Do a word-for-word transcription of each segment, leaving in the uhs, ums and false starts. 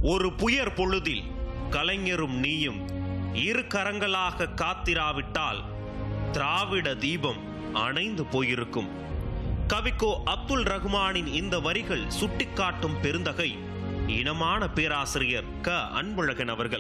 ஒரு புயற் பொழுதில் கலைஞரும் நீயும் இரு கரங்களாக காத்திராவிட்டால் திராவிட தீபம் அணைந்து போயிருக்கும். கவிக்கோ அப்துல் ரஹ்மானின் இந்த வரிகள் சுட்டிக்காட்டும் பெருந்தகை இனமான பேராசிரியர் க அன்பழகன் அவர்கள்.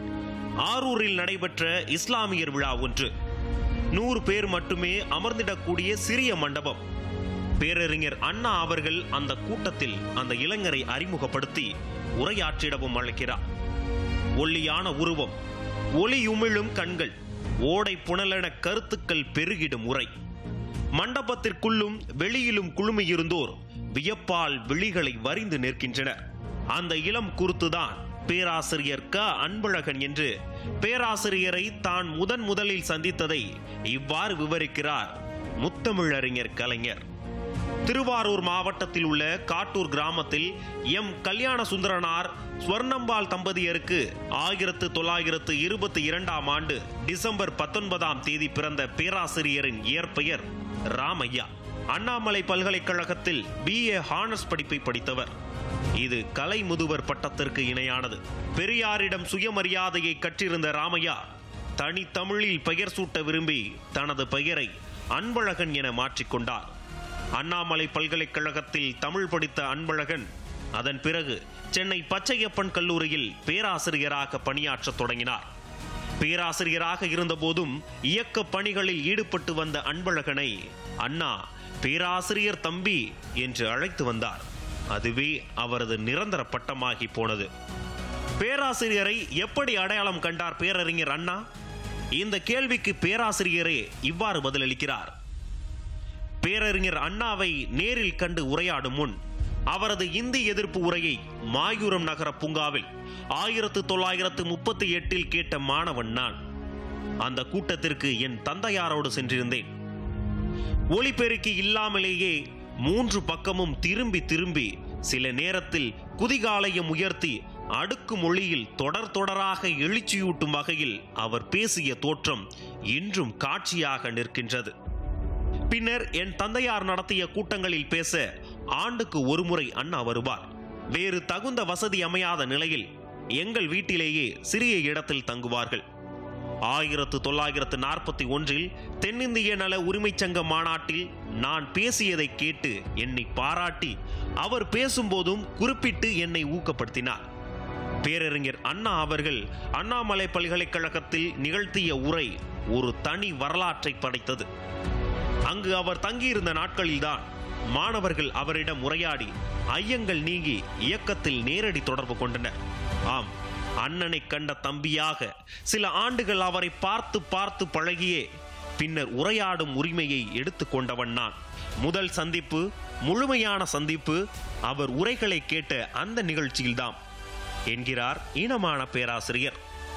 ஆரூரில் நடைபெற்ற இஸ்லாமியர் விழா ஒன்று. நூறு பேர் மட்டுமே அமர்ந்திடக்கூடிய சிறிய மண்டபம். பேரறிஞர் அண்ணா அவர்கள் அந்த கூட்டத்தில் அந்த இளைஞரை அறிமுகப்படுத்தி உரையாற்றிடவும் அழைக்கிறார். ஒல்லியான உருவம், ஒளியுமிழும் கண்கள், ஓடை புனலென கருத்துக்கள் பெருகிடும் உரை. மண்டபத்திற்குள்ளும் வெளியிலும் குழுமியிருந்தோர் வியப்பால் விழிகளை வரிந்து நிற்கின்றனர். அந்த இளம் குருத்துதான் பேராசிரியர் க அன்பழகன் என்று பேராசிரியரை தான் முதன் முதலில் சந்தித்ததை இவ்வாறு விவரிக்கிறார் முத்தமிழறிஞர் கலைஞர். திருவாரூர் மாவட்டத்தில் உள்ள காட்டூர் கிராமத்தில் எம் கல்யாண சுந்தரனார் ஸ்வர்ணம்பாள் தம்பதியருக்கு ஆயிரத்து தொள்ளாயிரத்து இருபத்தி இரண்டாம் ஆண்டு டிசம்பர் பத்தொன்பதாம் தேதி பிறந்த பேராசிரியரின் இயற்பெயர் ராமையா. அண்ணாமலை பல்கலைக்கழகத்தில் பி ஏ ஹானர்ஸ் படிப்பை படித்தவர். இது கலை முதுவர் பட்டத்திற்கு இணையானது. பெரியாரிடம் சுயமரியாதையை கற்றிருந்த ராமையா தனி தமிழில் பெயர் சூட்ட விரும்பி தனது பெயரை அன்பழகன் என மாற்றிக்கொண்டார். அண்ணாமலை பல்கலைக்கழகத்தில் தமிழ் படித்த அன்பழகன் அதன் பிறகு சென்னை பச்சையப்பன் கல்லூரியில் பேராசிரியராக பணியாற்ற தொடங்கினார். பேராசிரியராக இருந்தபோதும் இயக்க பணிகளில் ஈடுபட்டு வந்த அன்பழகனை அண்ணா பேராசிரியர் தம்பி என்று அழைத்து வந்தார். அதுவே அவரது நிரந்தர பட்டமாகி போனது. பேராசிரியரை எப்படி அடையாளம் கண்டார் பேரறிஞர் அண்ணா? இந்த கேள்விக்கு பேராசிரியரே இவ்வாறு பதிலளிக்கிறார். பேரறிஞர் அண்ணாவை நேரில் கண்டு உரையாடும் முன் அவரது இந்தி எதிர்ப்பு உரையை மாயூரம் நகர பூங்காவில் ஆயிரத்து தொள்ளாயிரத்து முப்பத்தி எட்டில் கேட்ட மாணவன் நான். அந்த கூட்டத்திற்கு என் தந்தையாரோடு சென்றிருந்தேன். ஒளிபெருக்கி இல்லாமலேயே மூன்று பக்கமும் திரும்பி திரும்பி சில நேரத்தில் குதிகாலையும் உயர்த்தி அடுக்கு மொழியில் தொடர் தொடராக எழுச்சியூட்டும் வகையில் அவர் பேசிய தோற்றம் இன்றும் காட்சியாக நிற்கின்றது. பின்னர் என் தந்தையார் நடத்திய கூட்டங்களில் பேச ஆண்டுக்கு ஒருமுறை அண்ணா வருவார். வேறு தகுந்த வசதி அமையாத நிலையில் எங்கள் வீட்டிலேயே சிறிய இடத்தில் தங்குவார்கள். ஆயிரத்து தொள்ளாயிரத்து நாற்பத்தி ஒன்றில் தென்னிந்திய நல உரிமை சங்க மாநாட்டில் நான் பேசியதை கேட்டு என்னை பாராட்டி அவர் பேசும்போதும் குறிப்பிட்டு என்னை ஊக்கப்படுத்தினார். பேரறிஞர் அண்ணா அவர்கள் அண்ணாமலை பல்கலைக்கழகத்தில் நிகழ்த்திய உரை ஒரு தனி வரலாற்றை படைத்தது. அங்கு அவர் தங்கியிருந்த நாட்களில்தான் மாணவர்கள் அவரிடம் உரையாடி ஐயங்கள் நீங்கி இயக்கத்தில் நேரடி தொடர்பு கொண்டனர். ஆம், அண்ணனை கண்ட தம்பியாக சில ஆண்டுகள் அவரை பார்த்து பார்த்து பழகியே பின்னர் உரையாடும் உரிமையை எடுத்துக்கொண்டவன் நான். முதல் சந்திப்பு, முழுமையான சந்திப்பு அவர் உரைகளை கேட்ட அந்த நிகழ்ச்சியில்தான் என்கிறார் இனமான பேராசிரியர்.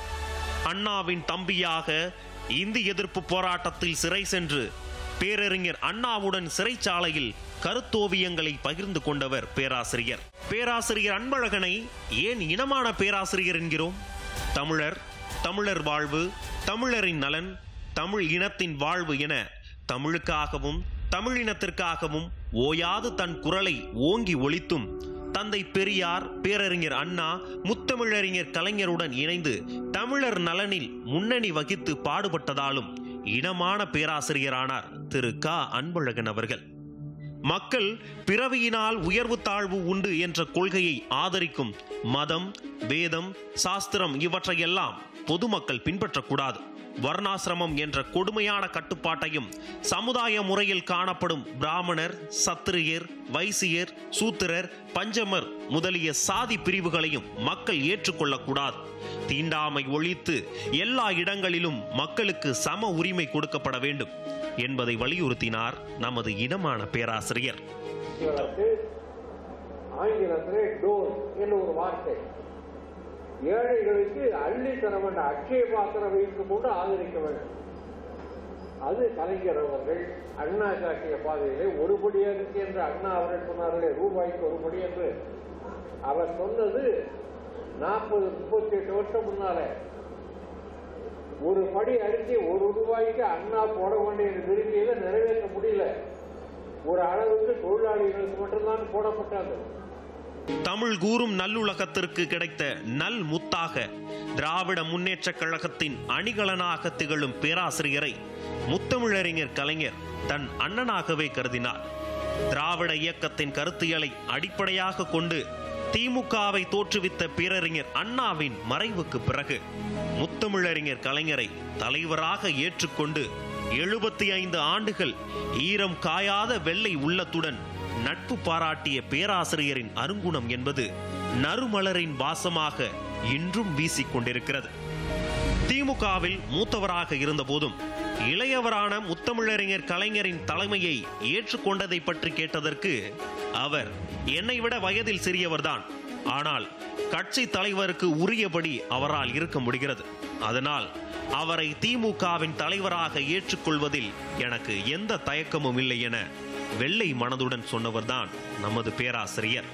அண்ணாவின் தம்பியாக இந்தி எதிர்ப்பு போராட்டத்தில் சிறை சென்று பேரறிஞர் அண்ணாவுடன் சிறைச்சாலையில் கருத்தோவியங்களை பகிர்ந்து கொண்டவர் பேராசிரியர். பேராசிரியர் அன்பழகனை ஏன் இனமான பேராசிரியர் என்கிறோம்? தமிழர், தமிழர் வாழ்வு, தமிழரின் நலன், தமிழ் இனத்தின் வாழ்வு என தமிழுக்காகவும் தமிழினத்திற்காகவும் ஓயாது தன் குரலை ஓங்கி ஒலித்தும் தந்தை பெரியார், பேரறிஞர் அண்ணா, முத்தமிழறிஞர் கலைஞருடன் இணைந்து தமிழர் நலனில் முன்னணி வகித்து பாடுபட்டதாலும் இனமான பேராசிரியரானார் திரு க அன்பழகன் அவர்கள். மக்கள் பிறவியினால் உயர்வு தாழ்வு உண்டு என்ற கொள்கையை ஆதரிக்கும் மதம், வேதம், சாஸ்திரம் இவற்றையெல்லாம் பொதுமக்கள் பின்பற்றக்கூடாது. வர்ணாசிரமம் என்ற கொடுமையான கட்டுப்பாட்டையும் சமுதாய முறையில் காணப்படும் பிராமணர், சத்திரியர், வைசியர், சூத்திரர், பஞ்சமர் முதலிய சாதி பிரிவுகளையும் மக்கள் ஏற்றுக்கொள்ளக்கூடாது. தீண்டாமை ஒழித்து எல்லா இடங்களிலும் மக்களுக்கு சம உரிமை கொடுக்கப்பட வேண்டும் என்பதை வலியுறுத்தினார் நமது இனமான பேராசிரியர். ஆங்கிலத்திலே டோர் என்ற ஒரு வார்த்தை, ஏழைகளுக்கு அள்ளி தர வேண்டும், அட்சய பாத்திரம் வைத்துக் கொண்டு ஆதரிக்க வேண்டும். அது கலைஞர் அவர்கள் அண்ணா காட்டிய பாதையிலே ஒருபடி அரிசி என்று அண்ணா அவர்கள் சொன்னார்களே, ரூபாய்க்கு ஒருபடி என்று அவர் சொன்னது நாற்பது முப்பத்தி எட்டு வருஷம் முன்னால. ஒரு படி அரிசி ஒரு ரூபாய்க்கு அண்ணா போட வேண்டிய விரும்பியில நிறைவேற்ற முடியல. ஒரு அளவுக்கு தொழிலாளிகளுக்கு மட்டும்தான் போடப்பட்டது. தமிழ் கூறும் நல்லுலகத்திற்கு கிடைத்த நல் முத்தாக திராவிட முன்னேற்ற கழகத்தின் அணிகலனாக திகழும் பேராசிரியரை முத்தமிழறிஞர் கலைஞர் தன் அண்ணனாகவே கருதினார். திராவிட இயக்கத்தின் கருத்தியலை அடிப்படையாக கொண்டு திமுகவை தோற்றுவித்த பேரறிஞர் அண்ணாவின் மறைவுக்கு பிறகு முத்தமிழறிஞர் கலைஞரை தலைவராக ஏற்றுக்கொண்டு எழுபத்தி ஐந்து ஆண்டுகள் ஈரம் காயாத வெள்ளை உள்ளத்துடன் நட்பு பாராட்டிய பேராசிரியரின் அருங்குணம் என்பது நறுமலரின் வாசமாக இன்றும் வீசிக்கொண்டிருக்கிறது. திமுகவில் மூத்தவராக இருந்த போதும் இளையவரான முத்தமிழறிஞர் கலைஞரின் தலைமையை ஏற்றுக்கொண்டதை பற்றி கேட்டதற்கு அவர் என்னை விட வயதில் சிறியவர்தான், ஆனால் கட்சி தலைவருக்கு உரியபடி அவரால் இருக்க முடிகிறது, அதனால் அவரை திமுகவின் தலைவராக ஏற்றுக்கொள்வதில் எனக்கு எந்த தயக்கமும் இல்லை என வெள்ளை மனதுடன் சொன்னவர்தான் நமது பேராசிரியர்.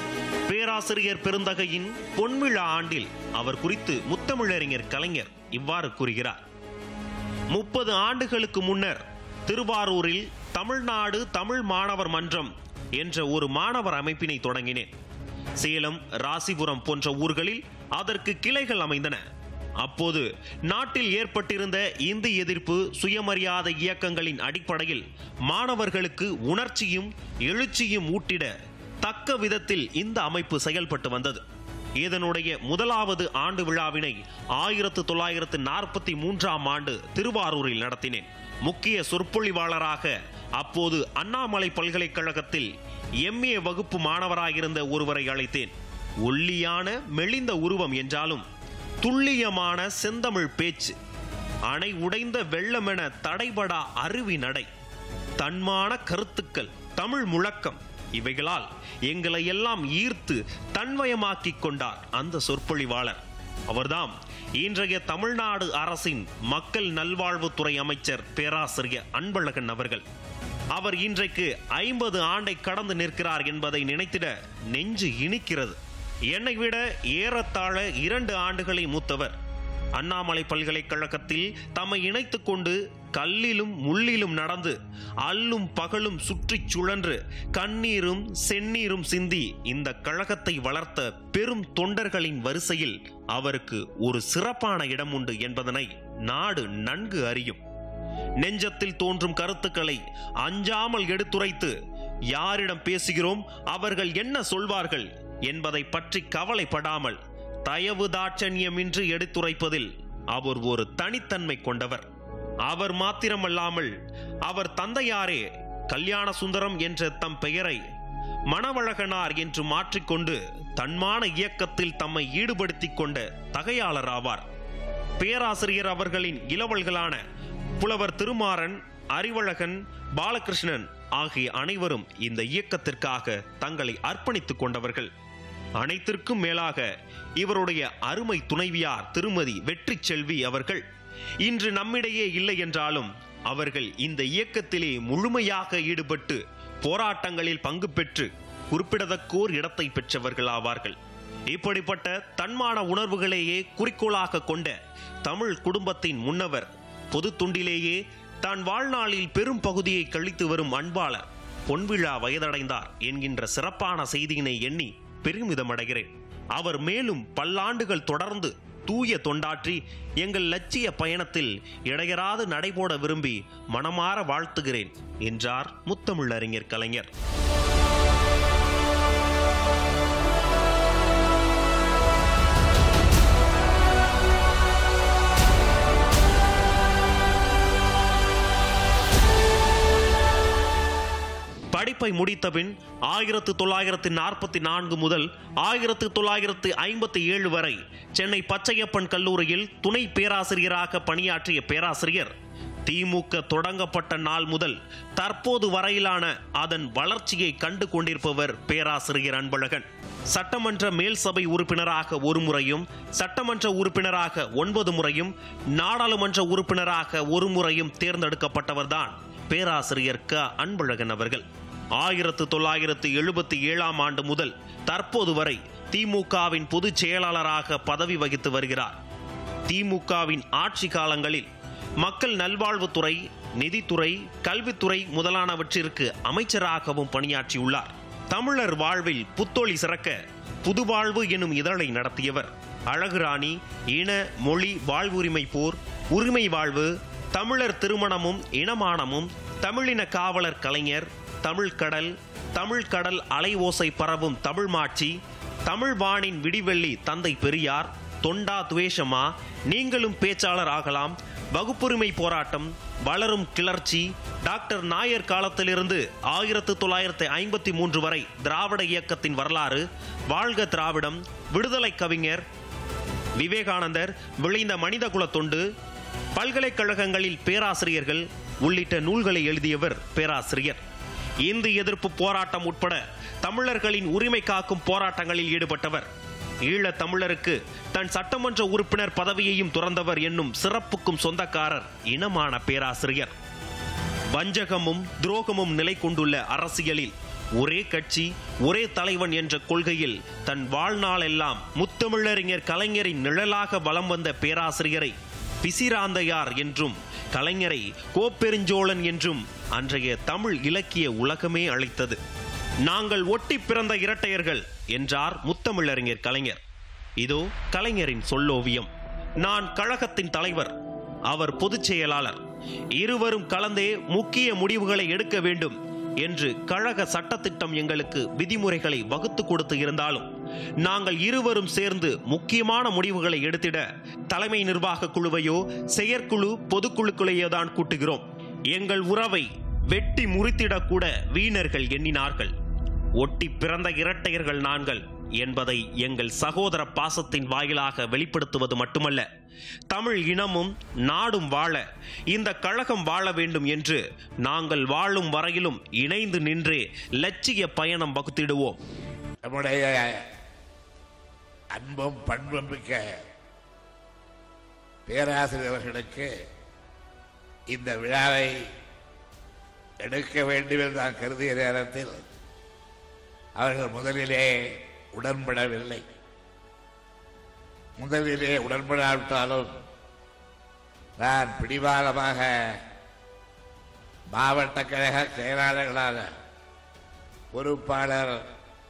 பேராசிரியர் பெருந்தகையின் பொன்விழா ஆண்டில் அவர் குறித்து முத்தமிழறிஞர் கலைஞர் இவ்வாறு கூறுகிறார். முப்பது ஆண்டுகளுக்கு முன்னர் திருவாரூரில் தமிழ்நாடு தமிழ் மாணவர் மன்றம் என்ற ஒரு மாணவர் அமைப்பினை தொடங்கினேன். சேலம், ராசிபுரம் போன்ற ஊர்களில் அதற்கு கிளைகள் அமைந்தன. அப்போது நாட்டில் ஏற்பட்டிருந்த இந்தி எதிர்ப்பு, சுயமரியாதை இயக்கங்களின் அடிப்படையில் மாணவர்களுக்கு உணர்ச்சியும் எழுச்சியும் ஊட்டிட தக்க விதத்தில் இந்த அமைப்பு செயல்பட்டு வந்தது. இதனுடைய முதலாவது ஆண்டு விழாவினை ஆயிரத்து தொள்ளாயிரத்து நாற்பத்தி மூன்றாம் ஆண்டு திருவாரூரில் நடத்தினேன். முக்கிய சொற்பொழிவாளராக அப்போது அண்ணாமலை பல்கலைக்கழகத்தில் எம்ஏ வகுப்பு மாணவராயிருந்த ஒருவரை அழைத்தேன். ஒல்லியான மெலிந்த உருவம் என்றாலும் துல்லியமான செந்தமிழ் பேச்சு, அணை உடைந்த வெள்ளமென தடைபடா அருவி நடை, தன்மான கருத்துக்கள், தமிழ் முழக்கம் இவைகளால் எங்களை எல்லாம் ஈர்த்து தன்வயமாக்கிக் கொண்டார் அந்த சொற்பொழிவாளர். அவர்தாம் இன்றைய தமிழ்நாடு அரசின் மக்கள் நல்வாழ்வுத்துறை அமைச்சர் பேராசிரியர் அன்பழகன் அவர்கள். அவர் இன்றைக்கு ஐம்பது ஆண்டை கடந்து நிற்கிறார் என்பதை நினைத்திட நெஞ்சு இனிக்கிறது. என்னை விட ஏறத்தாழ இரண்டு ஆண்டுகளை மூத்தவர். அண்ணாமலை பல்கலைக்கழகத்தில் தம்மை இணைத்துக் கொண்டு கல்லிலும் முள்ளிலும் நடந்து அல்லும் பகலும் சுற்றி சுழன்று கண்ணீரும் செந்நீரும் சிந்தி இந்த கழகத்தை வளர்த்த பெரும் தொண்டர்களின் வரிசையில் அவருக்கு ஒரு சிறப்பான இடம் உண்டு என்பதனை நாடு நன்கு அறியும். நெஞ்சத்தில் தோன்றும் கருத்துக்களை அஞ்சாமல் எடுத்துரைத்து யாரிடம் பேசுகிறோம், அவர்கள் என்ன சொல்வார்கள் என்பதை பற்றி கவலைப்படாமல் தயவு தாட்சண்யமின்றி எடுத்துரைப்பதில் அவர் ஒரு தனித்தன்மை கொண்டவர். அவர் மாத்திரமல்லாமல் அவர் தந்தையாரே கல்யாண சுந்தரம் என்ற தம் பெயரை மணவழகனார் என்று மாற்றிக்கொண்டு தன்மான இயக்கத்தில் தம்மை ஈடுபடுத்திக் கொண்ட தகையாளர் ஆவார். பேராசிரியர் அவர்களின் இளவல்களான புலவர் திருமாறன், அறிவழகன், பாலகிருஷ்ணன் ஆகிய அனைவரும் இந்த இயக்கத்திற்காக தங்களை அர்ப்பணித்துக் கொண்டவர்கள். அனைத்திற்கும் மேலாக இவருடைய அருமை துணைவியார் திருமதி வெற்றி செல்வி அவர்கள் இன்று நம்மிடையே இல்லை என்றாலும் அவர்கள் இந்த இயக்கத்திலே முழுமையாக ஈடுபட்டு போராட்டங்களில் பங்கு பெற்று குறிப்பிடத்தக்கோர் இடத்தை பெற்றவர்கள் ஆவார்கள். இப்படிப்பட்ட தன்மான உணர்வுகளையே குறிக்கோளாக கொண்ட தமிழ் குடும்பத்தின் முன்னவர், பொது துண்டிலேயே தான் வாழ்நாளில் பெரும் பகுதியை கழித்து வரும் அன்பாளர் பொன்விழா வயதடைந்தார் என்கின்ற சிறப்பான செய்தியினை எண்ணி பெருமிதமடைகிறேன். அவர் மேலும் பல்லாண்டுகள் தொடர்ந்து தூய தொண்டாற்றி எங்கள் லட்சிய பயணத்தில் இடையராது நடைபோட விரும்பி மனமாற வாழ்த்துகிறேன் என்றார் முத்தமிழறிஞர் கலைஞர். படிப்பை முடித்தபின் ஆயிரத்து தொள்ளாயிரத்து நாற்பத்தி நான்கு முதல் ஆயிரத்து தொள்ளாயிரத்து ஐம்பத்தி ஏழு வரை சென்னை பச்சையப்பன் கல்லூரியில் துணை பேராசிரியராக பணியாற்றிய பேராசிரியர் திமுக தொடங்கப்பட்ட நாள் முதல் தற்போது வரையிலான அதன் வளர்ச்சியை கண்டு கொண்டிருப்பவர் பேராசிரியர் அன்பழகன். சட்டமன்ற மேல் சபை உறுப்பினராக ஒரு முறையும், சட்டமன்ற உறுப்பினராக ஒன்பது முறையும், நாடாளுமன்ற உறுப்பினராக ஒரு முறையும் தேர்ந்தெடுக்கப்பட்டவர்தான் பேராசிரியர் க அன்பழகன் அவர்கள். ஆயிரத்து தொள்ளாயிரத்து எழுபத்தி ஏழாம் ஆண்டு முதல் தற்போது வரை திமுகவின் பொதுச் செயலாளராக பதவி வகித்து வருகிறார். திமுகவின் ஆட்சி காலங்களில் மக்கள் நல்வாழ்வுத்துறை, நிதித்துறை, கல்வித்துறை முதலானவற்றிற்கு அமைச்சராகவும் பணியாற்றியுள்ளார். தமிழர் வாழ்வில் புத்தொளி சிறக்க புதுவாழ்வு எனும் இதழை நடத்தியவர். அழகுராணி, இன மொழி வாழ்வுரிமை போர், உரிமை வாழ்வு, தமிழர் திருமணமும் இனமானமும், தமிழின காவலர் கலைஞர், தமிழ்கடல், தமிழ்கடல் அலை ஓசை பரவும் தமிழ்மாட்சி, தமிழ்வானின் விடிவெள்ளி தந்தை பெரியார், தொண்டா துவேஷமா, நீங்களும் பேச்சாளர் ஆகலாம், வகுப்புரிமை போராட்டம், வளரும் கிளர்ச்சி, டாக்டர் நாயர் காலத்திலிருந்து ஆயிரத்து தொள்ளாயிரத்தி ஐம்பத்தி மூன்று வரை திராவிட இயக்கத்தின் வரலாறு, வாழ்க திராவிடம், விடுதலை கவிஞர், விவேகானந்தர், விளைந்த மனிதகுல தொண்டு, பல்கலைக்கழகங்களில் பேராசிரியர்கள் உள்ளிட்ட நூல்களை எழுதியவர் பேராசிரியர். இந்து எதிர்ப்பு போராட்டம் உட்பட தமிழர்களின் உரிமை காக்கும் போராட்டங்களில் ஈடுபட்டவர். ஈழத் தமிழருக்கு தன் சட்டமன்ற உறுப்பினர் பதவியையும் துறந்தவர் என்னும் சிறப்புக்கும் சொந்தக்காரர் இனமான பேராசிரியர். வஞ்சகமும் துரோகமும் நிலை கொண்டுள்ள அரசியலில் ஒரே கட்சி ஒரே தலைவன் என்ற கொள்கையில் தன் வாழ்நாளெல்லாம் முத்தமிழறிஞர் கலைஞரின் நிழலாக வலம் வந்த பேராசிரியரை பிசிராந்தையார் என்றும் கலைஞரை கோப்பெருஞ்சோழன் என்றும் அன்றைய தமிழ் இலக்கிய உலகமே அழைத்தது. நாங்கள் ஒட்டி பிறந்த இரட்டையர்கள் என்றார் முத்தமிழறிஞர் கலைஞர். இதோ கலைஞரின் சொல்லோவியம். நான் கழகத்தின் தலைவர், அவர் பொதுச் செயலாளர். இருவரும் கலந்தே முக்கிய முடிவுகளை எடுக்க வேண்டும் என்று கழக சட்டத்திட்டம் எங்களுக்கு விதிமுறைகளை வகுத்து கொடுத்து இருந்தாலும் நாங்கள் இருவரும் சேர்ந்து முக்கியமான முடிவுகளை எடுத்திட தலைமை நிர்வாக குழுவையோ செயற்குழு பொதுக்குழுக்களையோ தான் கூட்டுகிறோம். எங்கள் உறவை வெட்டி முறித்திடக்கூட வீணர்கள் எண்ணினார்கள். ஒட்டி பிறந்த இரட்டையர்கள் நாங்கள் என்பதை எங்கள் சகோதர பாசத்தின் வாயிலாக வெளிப்படுத்துவது மட்டுமல்ல, தமிழ் இனமும் நாடும் வாழ, இந்த கழகம் வாழ வேண்டும் என்று நாங்கள் வாழும் வரையிலும் இணைந்து நின்றே லட்சிய பயணம் வகுத்திடுவோம். நம்முடைய அன்பும் பண்பும் மிக்க பேராசிரியர்களுக்கு இந்த விழாவை எடுக்க வேண்டும் என்று நான் கருதிய நேரத்தில் அவர்கள் முதலிலே உடன்படவில்லை. முதலிலே உடன்படாவிட்டாலும் நான் பிடிவாதமாக மாவட்ட கழக செயலாளர்களான பொறுப்பாளர்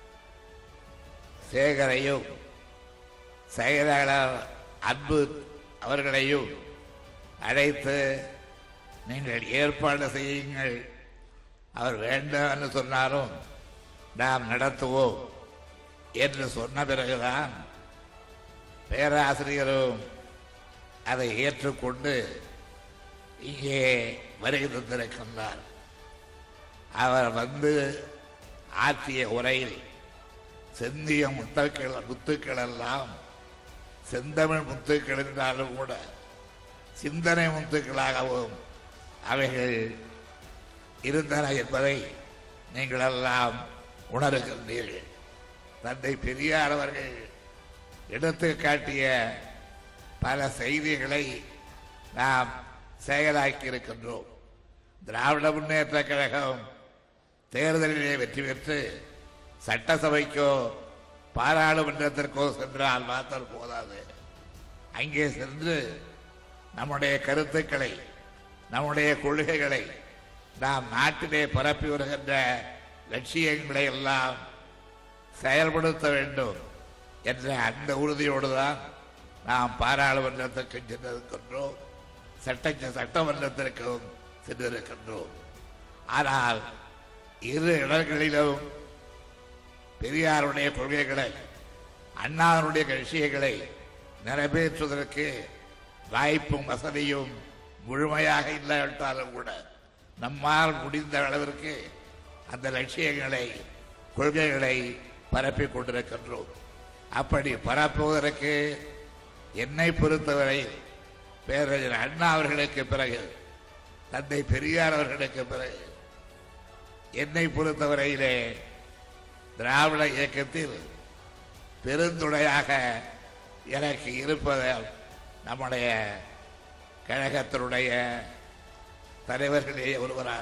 சேகரையும் செயலாளர் அன்பு அவர்களையும் அழைத்து நீங்கள் ஏற்பாடு செய்யுங்கள், அவர் வேண்டாம் என்று சொன்னாலும் நாம் நடத்துவோம் என்று சொன்ன பிறகுதான் பேராசிரியரும் அதை ஏற்றுக்கொண்டு இங்கே வருகை தந்திருக்கின்றார். அவர் வந்து ஆற்றிய உரையில் செந்திய முத்துக்கள் முத்துக்கள் எல்லாம் செந்தமிழ் முத்துக்கள் என்றாலும் கூட சிந்தனை முத்துக்களாகவும் அவைகள் இருந்தன என்பதை நீங்கள் எல்லாம் உணர்கின்றீர்கள். தந்தை பெரியார் அவர்கள் எடுத்து காட்டிய பல செய்திகளை நாம் செயலாக்கி இருக்கின்றோம். திராவிட முன்னேற்ற கழகம் தேர்தலிலே வெற்றி பெற்று சட்டசபைக்கோ பாராளுமன்றத்திற்கோ சென்றால் மாத்திரம் போதாது, அங்கே சென்று நம்முடைய கருத்துக்களை நம்முடைய கொள்கைகளை நாம் நாட்டிலே பரப்பி வருகின்ற லட்சியங்களை எல்லாம் செயல்படுத்த வேண்டும் என்ற அந்த உறுதியோடு தான் நாம் பாராளுமன்றத்திற்கு சென்றிருக்கின்றோம், சட்ட சட்டமன்றத்திற்கும் சென்றிருக்கின்றோம். ஆனால் இரு இடங்களிலும் பெரியாருடைய கொள்கைகளை அண்ணாவுடைய லட்சியங்களை நிறைவேற்றுவதற்கு வாய்ப்பும் வசதியும் முழுமையாக இல்லாவிட்டாலும் கூட நம்மால் முடிந்த அளவிற்கு அந்த லட்சியங்களை கொள்கைகளை பரப்பிக் கொண்டிருக்கின்றோம். அப்படி பரப்புவதற்கு என்னை பொறுத்தவரை பேரறிஞர் அண்ணா அவர்களுக்கு பிறகு தந்தை பெரியார் அவர்களுக்கு பிறகு என்னை பொறுத்தவரையிலே திராவிட இயக்கத்தில் பெருந்துணையாக எனக்கு இருப்பதால் நம்முடைய கழகத்தினுடைய தலைவர்களே ஒருவரான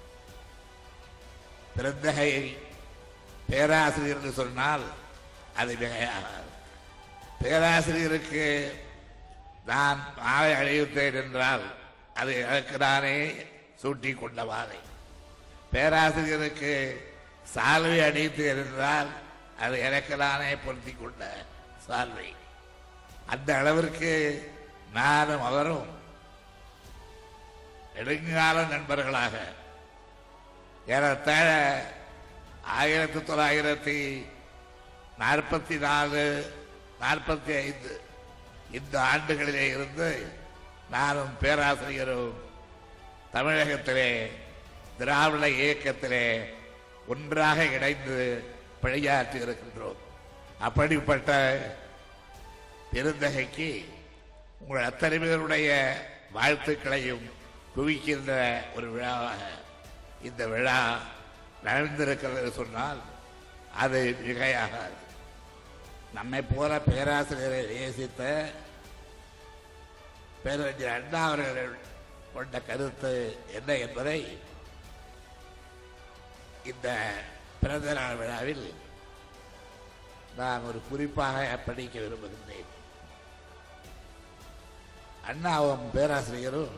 பிறந்தகை பேராசிரியர் என்று சொன்னால் அது மிகையாகாது. பேராசிரியருக்கு நான் மாலை அழித்தேன் என்றால் அது எனக்கு நானே சூட்டி கொண்ட வாதை. பேராசிரியருக்கு சால்வை அணித்து இருந்தால் அது எனக்கெல்லானே பொருத்தி கொண்ட சால்வை. அந்த அளவிற்கு நானும் அவரும் நெடுங்கால நண்பர்களாக ஏறத்தாழ ஆயிரத்தி தொள்ளாயிரத்தி நாற்பத்தி நாலு நாற்பத்தி ஐந்து இந்த ஆண்டுகளிலே இருந்து நானும் பேராசிரியரும் தமிழகத்திலே திராவிட இயக்கத்திலே ஒன்றாக இணைந்து பணியாற்றி இருக்கின்றோம். அப்படிப்பட்ட பெருந்தகைக்கு உங்கள் அத்தனை பேருடைய வாழ்த்துக்களையும் குவிக்கின்ற ஒரு விழாவாக இந்த விழா நடந்திருக்கிறது சொன்னால் அது மிகையாகாது. நம்மை போல பேராசிரியரை நேசித்த பேரறிஞர் அண்ணா அவர்கள் கொண்ட கருத்து என்ன என்பதை இந்த பிறந்த நாள் விழாவில் நான் ஒரு குறிப்பாக படிக்க விரும்புகின்றேன். அண்ணாவும் பேராசிரியரும்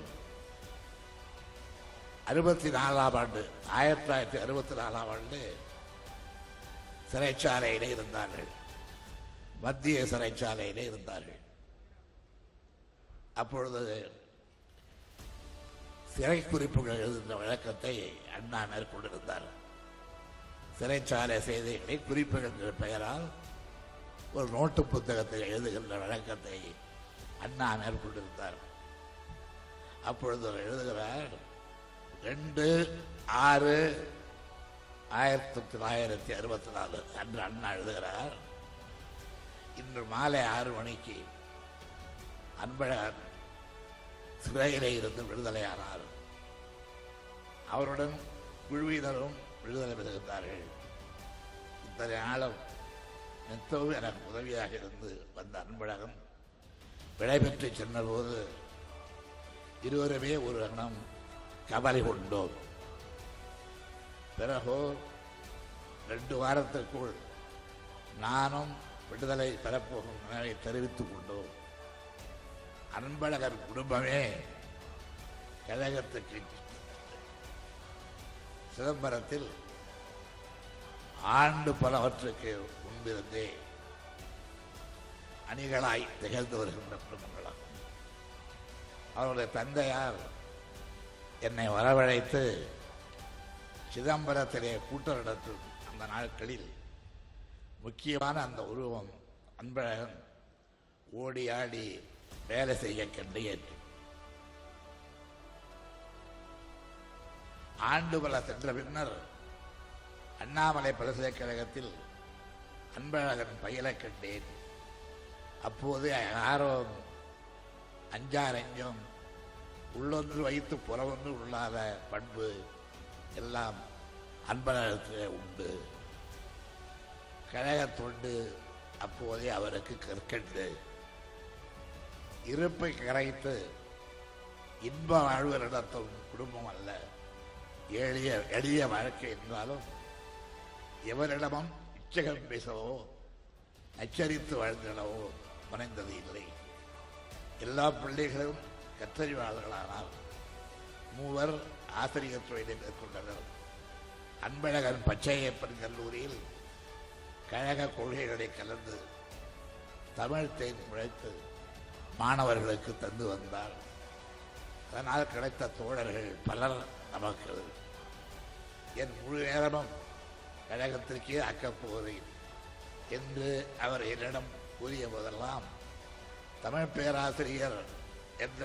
அறுபத்தி நாலாம் ஆண்டு ஆயிரத்தி தொள்ளாயிரத்தி அறுபத்தி நாலாம் ஆண்டு சிறைச்சாலையிலே இருந்தார்கள். மத்திய சிறைச்சாலையிலே இருந்தார்கள். அப்பொழுது சிறை குறிப்புகள் எழுதுகின்ற வழக்கத்தை அண்ணா மேற்கொண்டிருந்தார். சிறைச்சாலை செய்திகளை குறிப்புகள் என்ற பெயரால் ஒரு நோட்டு புத்தகத்தை எழுதுகின்ற வழக்கத்தை அண்ணா மேற்கொண்டிருந்தார். அப்பொழுது எழுதுகிறார், ரெண்டு ஆறு ஆயிரத்தி தொள்ளாயிரத்தி அறுபத்தி நாலு அன்று அண்ணா எழுதுகிறார், இன்று மாலை ஆறு மணிக்கு அன்பழகன் சிறையிலே இருந்து விடுதலையானார். அவருடன் குழுவினரும் விடுதலை பெறுகின்றார்கள். இத்தனை நாளும் மிகவும் எனக்கு உதவியாக இருந்து வந்த அன்பழகன் விடைபெற்று சென்ற போது இருவருமே ஒரு கணம் கவலை கொண்டோம். பிறகு ரெண்டு வாரத்திற்குள் நானும் விடுதலை பெறப்போகும் நிலையை தெரிவித்துக் கொண்டோம். அன்பழகர் குடும்பமே கழகத்துக்கு சிதம்பரத்தில் ஆண்டு பலவற்றுக்கு முன்பிருந்தே அணிகளாய் திகழ்ந்து வருகின்ற குடும்பங்களாகும். அவருடைய தந்தையார் என்னை வரவழைத்து சிதம்பரத்திலே கூட்டம் நடத்தும் அந்த நாட்களில் முக்கியமான அந்த உருவம் அன்பழகன் ஓடி ஆடி வேலை செய்ய கண்டேன். ஆண்டு பல சென்ற பின்னர் அண்ணாமலை பல்கலைக்கழகத்தில் அன்பழகன் பயில கண்டேன். அப்போது யாரோ அஞ்சாரஞ்சம் உள்ளொன்று வைத்து புறவொன்று உள்ளாத பண்பு எல்லாம் அன்பழகத்திலே உண்டு. கழக தொண்டு அப்போதே அவருக்கு கற்கண்டு இருப்பை கரைத்து இன்ப வாழ்வு நடத்தும் குடும்பம் அல்ல. எளிய எளிய வாழ்க்கை என்றாலும் எவரிடமும் இச்சகம் பேசவோ அச்சரித்து வாழ்ந்திடவோ முனைந்தது இல்லை. எல்லா பிள்ளைகளும் கற்றறிவாளர்களானால் மூவர் ஆசிரியர் தொழிலை மேற்கொண்டனர். அன்பழகன் பச்சையப்பன் கல்லூரியில் கழக கொள்கைகளை கலந்து தமிழ் தேன் முளைத்து மாணவர்களுக்கு தந்து வந்தார். அதனால் கிடைத்த தோழர்கள் பலர் நமக்கு. என் முழு நேரமும் கழகத்திற்கே ஆக்கப்போகிறேன் என்று அவர் என்னிடம் கூறிய போதெல்லாம் தமிழ் பேராசிரியர் என்ற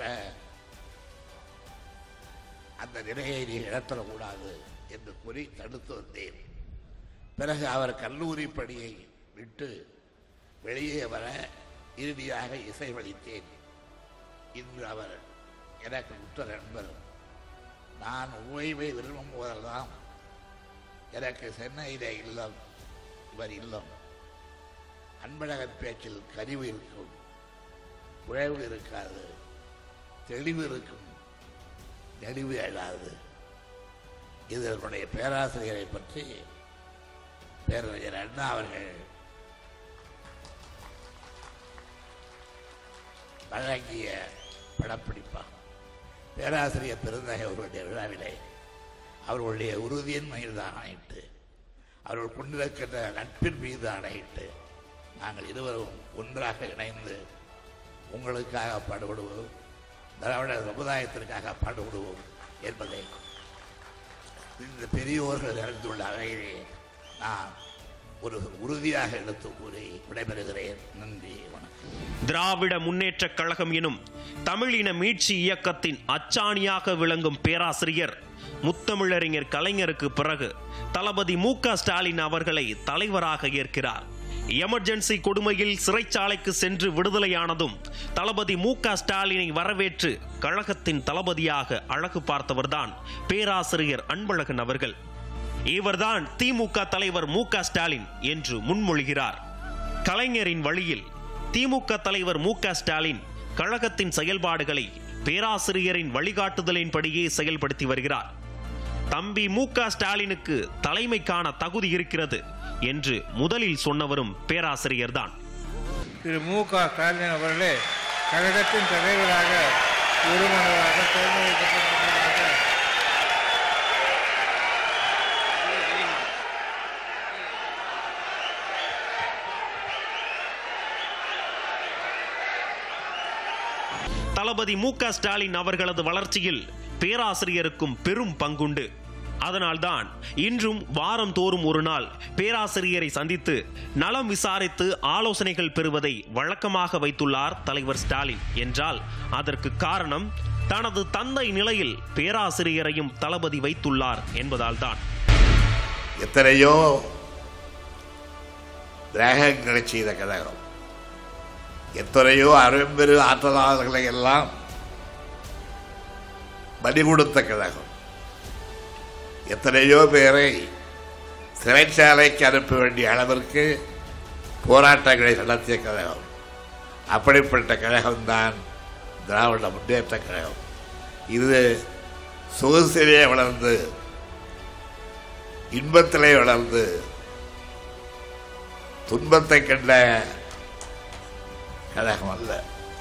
அந்த நிலையை நீ இழத்தரக்கூடாது என்று கூறி தடுத்து வந்தேன். பிறகு அவர் கல்லூரி பணியை விட்டு வெளியே வர இறுதியாக இசைவளித்தேன். இன்று அவர் எனக்கு உற்ற நண்பர். நான் ஓய்வை விரும்பும் போதெல்லாம் எனக்கு சென்னையிலே இல்லம், இவர் இல்லம். அன்பழகன் பேச்சில் கனிவு இருக்கும், உழைவு இருக்காது, தெளிவு இருக்கும், நெளிவு எழாது. இதனுடைய பேராசிரியரை பற்றி பேரறிஞர் அண்ணா அவர்கள் வழங்கிய படப்பிடிப்பாகும். பேராசிரியர் பெருந்தகை அவருடைய விழாவிலே அவர்களுடைய உறுதியின்மையில் தான் ஆயிட்டு அவர்கள் கொண்டிருக்கின்ற நட்பின் மீது அணையிட்டு நாங்கள் இருவரும் ஒன்றாக இணைந்து உங்களுக்காக பாடுபடுவோம், திராவிட சமுதாயத்திற்காக பாடுபடுவோம் என்பதை இந்த பெரியோர்கள் அறிந்துள்ள வகையிலே நான் ஒரு உறுதியாக எடுத்து கூறி விடைபெறுகிறேன். நன்றி, வணக்கம். திராவிட முன்னேற்ற கழகம் எனும் தமிழின மீட்சி இயக்கத்தின் அச்சாணியாக விளங்கும் பேராசிரியர் முத்தமிழறிஞர் கலைஞருக்கு பிறகு தளபதி மு க ஸ்டாலின் அவர்களை தலைவராக ஏற்கிறார். எமர்ஜென்சி கொடுமையில் சிறைச்சாலைக்கு சென்று விடுதலையானதும் தளபதி மு க ஸ்டாலினை வரவேற்று கழகத்தின் தளபதியாக அழகு பார்த்தவர்தான் பேராசிரியர் அன்பழகன் அவர்கள். இவர்தான் திமுக தலைவர் மு க ஸ்டாலின் என்று முன்மொழிகிறார். கலைஞரின் வழியில் திமுக தலைவர் மு க ஸ்டாலின் கழகத்தின் செயல்பாடுகளை பேராசிரியரின் வழிகாட்டுதலின்படியே செயல்படுத்தி வருகிறார். தம்பி மு க ஸ்டாலினுக்கு தலைமைக்கான தகுதி இருக்கிறது என்று முதலில் சொன்னவரும் பேராசிரியர் தான். திரு மு க ஸ்டாலின் அவர்களே கழகத்தின் தலைவராக ஒருமனதாக தேர்ந்தெடுக்கப்பட்டிருக்கிறார்கள். தளபதி மு க ஸ்டாலின் அவர்களது வளர்ச்சியில் பேராசிரியருக்கும் பெரும் பங்குண்டு. அதனால்தான் இன்றும் வாரம் தோறும் ஒரு நாள் பேராசிரியரை சந்தித்து நலம் விசாரித்து ஆலோசனைகள் பெறுவதை வழக்கமாக வைத்துள்ளார் தலைவர் ஸ்டாலின் என்றால் அதற்கு காரணம் தனது தந்தை நிலையில் பேராசிரியரையும் தளபதி வைத்துள்ளார் என்பதால் தான். எத்தனையோ தியாகங்களை செய்த கழகம், எத்தனையோ அரும்பெரு ஆற்றலாளர்களை எல்லாம் பலி கொடுத்த கழகம், எத்தனையோ பேரை சிறைச்சாலைக்கு அனுப்ப வேண்டிய அளவிற்கு போராட்டங்களை நடத்திய கழகம். அப்படிப்பட்ட கழகம்தான் திராவிட முன்னேற்ற கழகம். இது சொகுசிலே வளர்ந்து இன்பத்திலே வளர்ந்து துன்பத்தை கண்ட கழகம் அல்ல.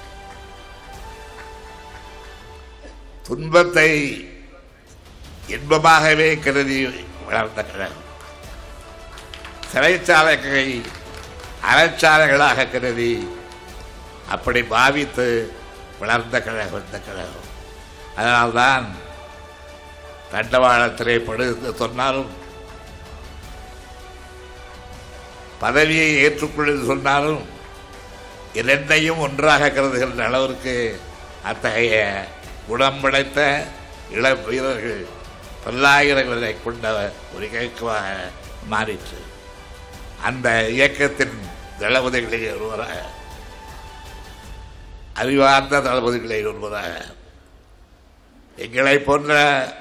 துன்பத்தை இன்பமாகவே கருதி வளர்ந்த கழகம், சிறைச்சாலைகளை அறச்சாலைகளாக கருதி அப்படி பாவித்து வளர்ந்த கழகம் இந்த கழகம். அதனால்தான் தண்டவாளத்திலே படுத்து சொன்னாலும், பதவியை ஏற்றுக்கொள்ள சொன்னாலும் இரண்டையும் ஒன்றாக கருதுகின்ற அளவிற்கு அத்தகைய குணம் படைத்த இளம் வீரர்கள் பல்லாயிரங்களை கொண்ட ஒரு இயக்கமாக மாறிற்று. அந்த இயக்கத்தின் தளபதிகளில் ஒருவராக, அறிவார்ந்த தளபதிகளில் ஒருவராக எங்களை போன்ற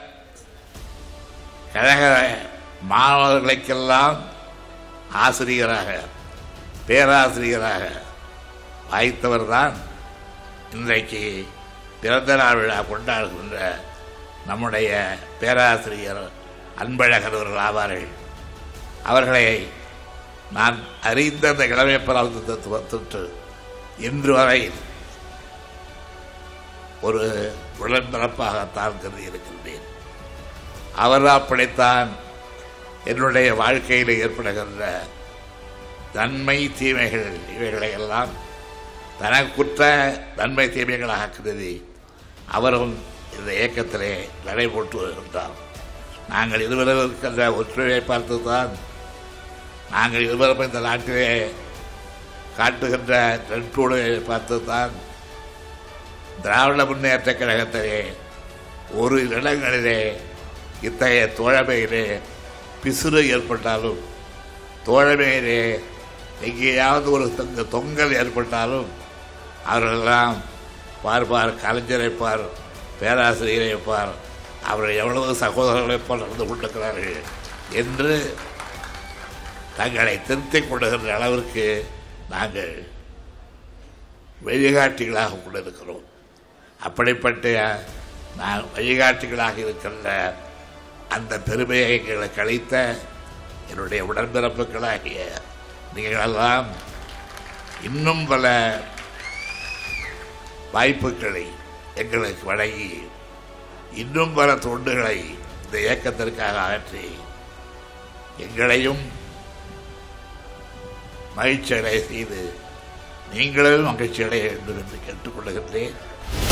கழக மாணவர்களுக்கெல்லாம் ஆசிரியராக பேராசிரியராக வாய்த்தவர் தான் இன்றைக்கு பிறந்த நாள் விழா கொண்டாடுகின்ற நம்முடைய பேராசிரியர் அன்பழகன் அவர்கள் ஆவார்கள். அவர்களை நான் அறிந்த அந்த இளமை பராமரித்து இன்று வரை ஒரு உடன்பிறப்பாகத்தான் கருதி இருக்கின்றேன். அவர் அப்படித்தான் என்னுடைய வாழ்க்கையில் ஏற்படுகின்ற நன்மை தீமைகள் இவைகளை எல்லாம் தனக்குற்ற நன்மை தீமைகளாக கருதி அவரும் இந்த இயக்கத்திலே நடைபோட்டு வருகின்றார். நாங்கள் இருவரும் இருக்கின்ற ஒற்றுமையை பார்த்துதான், நாங்கள் இருவரும் இந்த நாட்டிலே காட்டுகின்ற நட்புடையை பார்த்துதான் திராவிட முன்னேற்ற கழகத்திலே ஒரு இடங்களிலே இத்தகைய தோழமையிலே பிசுறு ஏற்பட்டாலும், தோழமையிலே எங்கேயாவது ஒரு தொங்க தொங்கல் ஏற்பட்டாலும் அவர்களெல்லாம் பார்ப்பார், கலைஞரை பார், பேராசிரியரை பார், அவர்கள் எவ்வளவு சகோதரர்களை போல் நடந்து கொண்டிருக்கிறார்கள் என்று தங்களை திருத்திக் கொள்ளுகின்ற அளவிற்கு நாங்கள் வழிகாட்டிகளாக கொண்டிருக்கிறோம். அப்படிப்பட்ட நான் வழிகாட்டிகளாக இருக்கின்ற அந்த பெருமையை எங்களுக்கு அளித்த என்னுடைய உடன்பிறப்புகளாகிய நீங்களெல்லாம் இன்னும் பல வாய்ப்புகளை எங்களுக்கு வழங்கி இன்னும் பல தொண்டுகளை இந்த இயக்கத்திற்காக ஆற்றி எங்களையும் மகிழ்ச்சி அடைய செய்து நீங்களும் மகிழ்ச்சி அடைய வேண்டும் என்று கேட்டுக்கொள்ளுகின்றேன்.